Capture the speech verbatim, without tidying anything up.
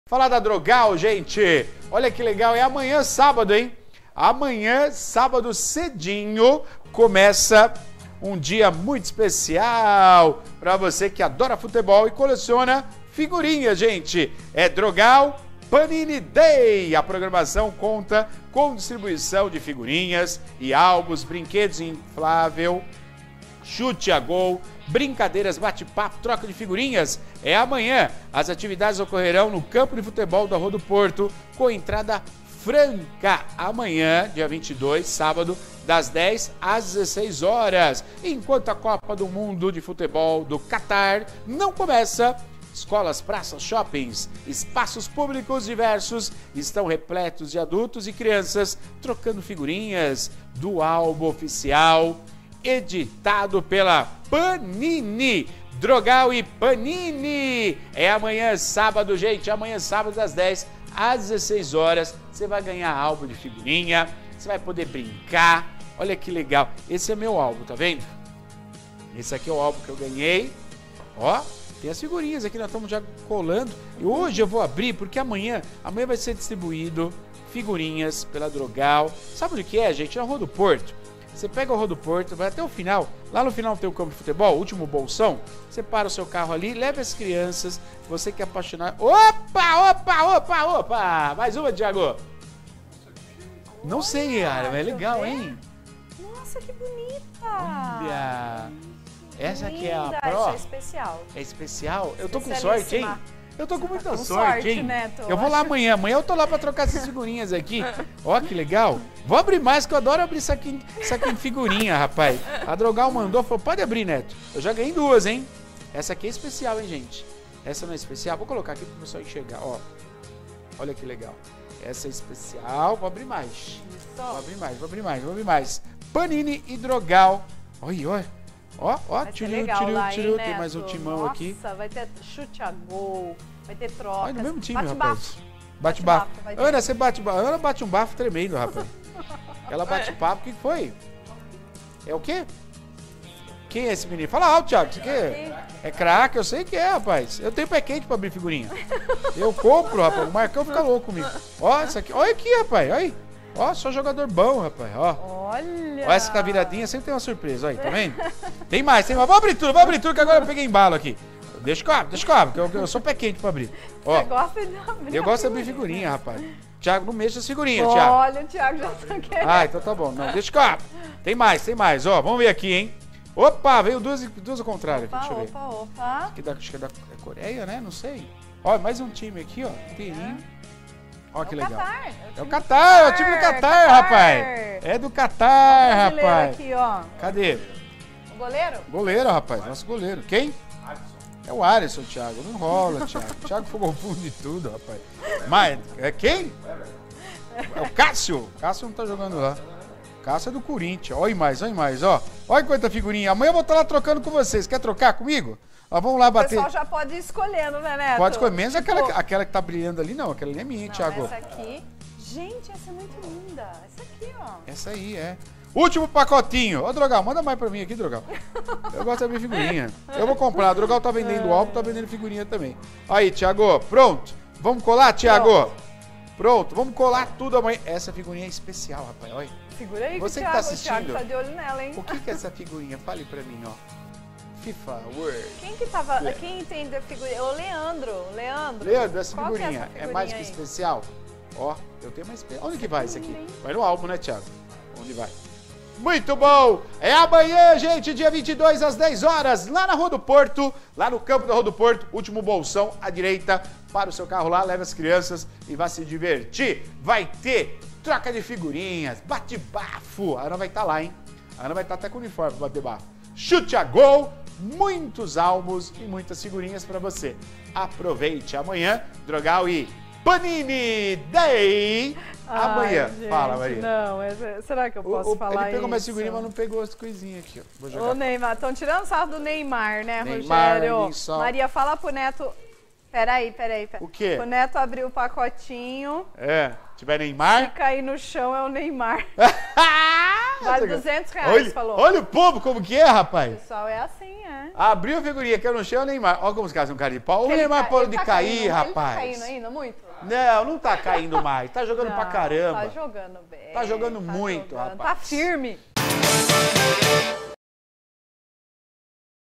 Falar da Drogal, gente. Olha que legal, é amanhã sábado, hein? Amanhã, sábado cedinho, começa um dia muito especial para você que adora futebol e coleciona figurinhas, gente. É Drogal Panini Day. A programação conta com distribuição de figurinhas e álbuns, brinquedos inflável, chute a gol, brincadeiras, bate-papo, troca de figurinhas. É amanhã. As atividades ocorrerão no campo de futebol da Rua do Porto, com entrada franca. Amanhã, dia vinte e dois, sábado, das dez às dezesseis horas. Enquanto a Copa do Mundo de Futebol do Catar não começa, escolas, praças, shoppings, espaços públicos diversos estão repletos de adultos e crianças trocando figurinhas do álbum oficial editado pela Panini. Drogal e Panini. É amanhã sábado, gente. Amanhã sábado das dez às dezesseis horas. Você vai ganhar álbum de figurinha. Você vai poder brincar. Olha que legal. Esse é meu álbum, tá vendo? Esse aqui é o álbum que eu ganhei. Ó, tem as figurinhas aqui, nós estamos já colando. E hoje eu vou abrir, porque amanhã, amanhã vai ser distribuído figurinhas pela Drogal. Sabe o que é, gente? Na Rua do Porto. Você pega a Rua do Porto, vai até o final. Lá no final tem o campo de futebol, o último bolsão. Você para o seu carro ali, leva as crianças. Você que é apaixonado. Opa, opa, opa, opa! Mais uma, Thiago. Não Olha, sei, Yara, mas é legal, hein? Nossa, que bonita! Olha! Essa aqui é a Linda, Pro. Essa é especial. É especial? Eu tô com sorte, hein? Eu tô com muita tá com sorte, sorte, hein? Neto, eu vou lá amanhã. Amanhã eu tô lá pra trocar essas figurinhas aqui. Ó, que legal. Vou abrir mais, que eu adoro abrir saquinho, saquinho de figurinha, rapaz. A Drogal mandou, falou, pode abrir, Neto. Eu já ganhei duas, hein? Essa aqui é especial, hein, gente? Essa não é especial? Vou colocar aqui pro pessoal enxergar, ó. Olha que legal. Essa é especial. Vou abrir mais. Vou abrir mais, vou abrir mais, vou abrir mais. Panini e Drogal. Olha, olha. Ó, ó, tiriu, tiriu, tiriu. Tem mais um timão Nossa, aqui. Nossa, vai ter chute a gol, vai ter troca. Olha, no mesmo time, bate rapaz. Bafo. Bate bafo. bafo. Ana, você bate bafo. Ana bate um bafo tremendo, rapaz. Ela bate papo. O que foi? É o quê? Quem é esse menino? Fala alto, Thiago. Isso aqui é, é craque, eu sei que é, rapaz. Eu tenho pé quente pra abrir figurinha. Eu compro, rapaz. O Marcão fica louco comigo. Ó, isso aqui. Olha aqui, rapaz. Olha aí. Ó, só jogador bom, rapaz. Ó. Olha. Ó, essa viradinha sempre tem uma surpresa. Olha aí, tá vendo? Tem mais, tem mais. Vou abrir tudo, vou abrir tudo, que agora eu peguei embalo aqui. Deixa que eu abro, deixa que eu abro, que eu, eu sou pé quente pra abrir. Ó, Você gosta de abrir? Eu gosto de abrir figurinha, rapaz. Thiago, não mexa as figurinhas, Thiago. Olha, o Thiago já tá querendo. Ah, então tá bom. Não, deixa que eu abro. Tem mais, tem mais. Ó, vamos ver aqui, hein? Opa, veio duas, duas ao contrário aqui, Opa, deixa eu ver. opa, opa. Aqui da, acho que é da é Coreia, né? Não sei. Ó, mais um time aqui, ó. Inteirinho. Ó, que é legal. Catar, é o Catar, é o time do Catar, Catar, rapaz. É do Catar, rapaz. Aqui, ó. Cadê? O goleiro? Goleiro, rapaz. Nosso goleiro. Quem? É o Alisson, Thiago. Não rola, Thiago. Thiago foi confunde tudo, rapaz. Mas, é quem? É o Cássio. Cássio não tá jogando lá. Cássio é do Corinthians. Olha mais, olha mais, ó. Olha quanta figurinha. Amanhã eu vou estar lá trocando com vocês. Quer trocar comigo? Ó, vamos lá bater. O pessoal já pode ir escolhendo, né, Neto? Pode escolher. Menos tipo... aquela, aquela que tá brilhando ali, não. Aquela ali é minha, não, Thiago. Essa aqui. Gente, essa é muito linda. Essa aqui, ó. Essa aí, é. Último pacotinho. Ô, Drogal, manda mais pra mim aqui, Drogal. Eu gosto de abrir figurinha. Eu vou comprar. O Drogal tá vendendo o álbum, tá vendendo figurinha também. Aí, Thiago, pronto. Vamos colar, Thiago? Pronto. Pronto, vamos colar tudo amanhã. Essa figurinha é especial, rapaz. Olha. Segura aí, você que, que Thiago, tá assistindo. O Thiago tá de olho nela, hein? O que que é essa figurinha? Fale pra mim, ó. FIFA World. Quem que tava... Le... Quem entende a figurinha? O Leandro. Leandro. Leandro, essa Qual figurinha, que é, essa figurinha é mais que aí? especial? Ó, eu tenho mais especial. Onde que vai isso aqui? Vai no álbum, né, Thiago? Onde vai? Muito bom! É amanhã, gente, dia vinte e dois, às dez horas, lá na Rua do Porto, lá no campo da Rua do Porto, último bolsão à direita, para o seu carro lá, leva as crianças e vai se divertir. Vai ter troca de figurinhas, bate bafo. A Ana vai estar lá, hein? A Ana vai estar até com o uniforme para bater bafo. Chute a gol, muitos álbuns e muitas figurinhas para você. Aproveite amanhã, Drogal e Panini Day. Amanhã. Ai, gente, fala, Maria. Não, é, será que eu posso o, o, falar isso? Ele pegou mais figurinha, mas não pegou as coisinhas aqui. Ó. Vou jogar. Ô, Neymar, estão tirando sarro do Neymar, né, Neymar, Rogério? só... Maria, fala pro Neto... Peraí, peraí, peraí. O quê? O Neto abriu o pacotinho. É, tiver Neymar... Se cair no chão é o Neymar. Vale duzentos reais, olha, falou. Olha o povo como que é, rapaz. O pessoal é assim, é. Abriu a figurinha, que eu não chego, o Neymar. Olha como os caras são cara de pau. O Ele Neymar tá- parou ele de tá cair, caindo, rapaz. Ele tá caindo ainda muito? Não, não tá caindo mais. Tá jogando Não, pra caramba. Tá jogando bem. Tá jogando muito, jogando, rapaz. Tá firme.